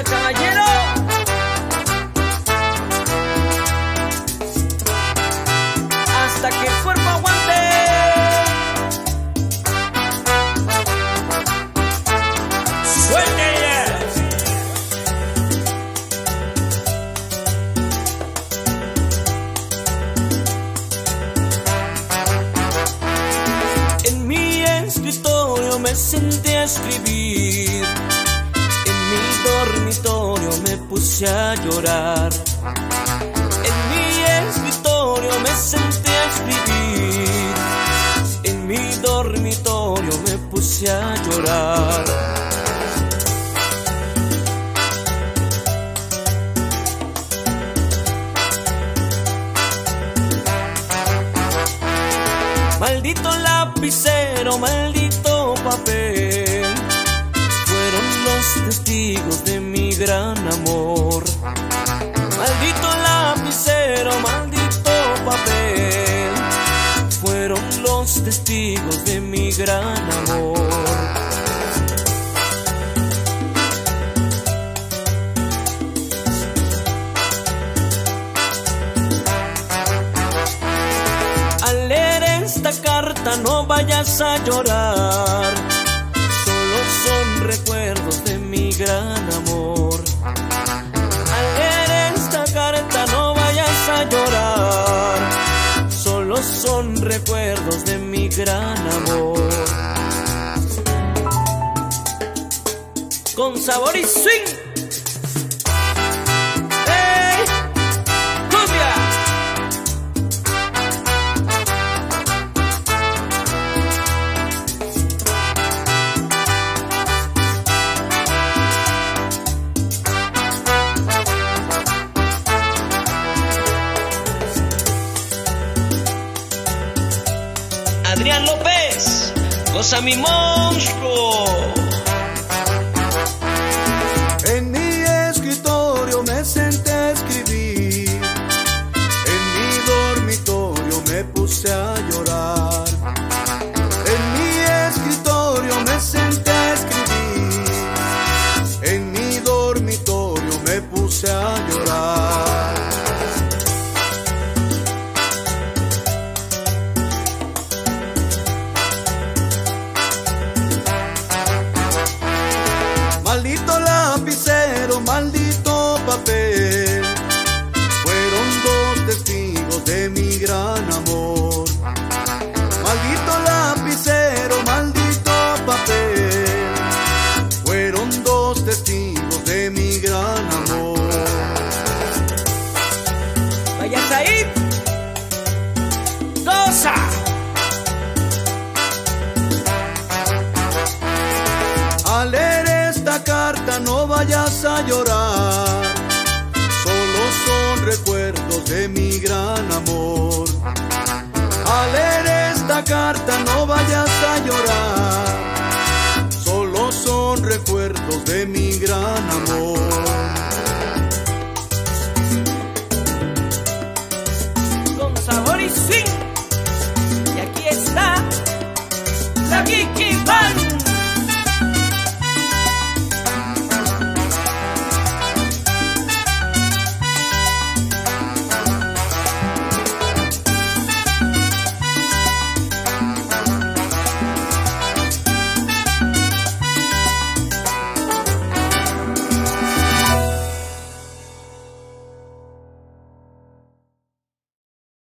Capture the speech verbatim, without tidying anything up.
caballero. Hasta que el cuerpo aguante. ¡Suéltela! En mi escritorio me senté a escribir. En mi dormitorio me puse a llorar. En mi escritorio me senté a escribir. En mi dormitorio me puse a llorar. Maldito lapicero, maldito papel, fueron los testigos de mi gran amor. Maldito lapicero, maldito papel, fueron los testigos de mi gran amor. Al leer esta carta no vayas a llorar, solo son recuerdos de mi gran amor. Al leer esta carta no vayas a llorar, solo son recuerdos de mi gran amor. Con sabor y swing. ¡Hey! ¡Cumbia! Adrián López, goza mi monstruo. En mi escritorio me senté a escribir. En mi dormitorio me puse a llorar. En mi escritorio me senté a escribir. En mi dormitorio me puse a llorar. Maldito lapicero, maldito papel, fueron dos testigos de mi gran amor. Maldito lapicero, maldito papel, fueron dos testigos de mi gran amor. Vayas ahí, goza. Al leer esta carta no vayas a llorar, solo son recuerdos de mi gran amor. Al leer esta carta no vayas a llorar, solo son recuerdos de mi gran amor.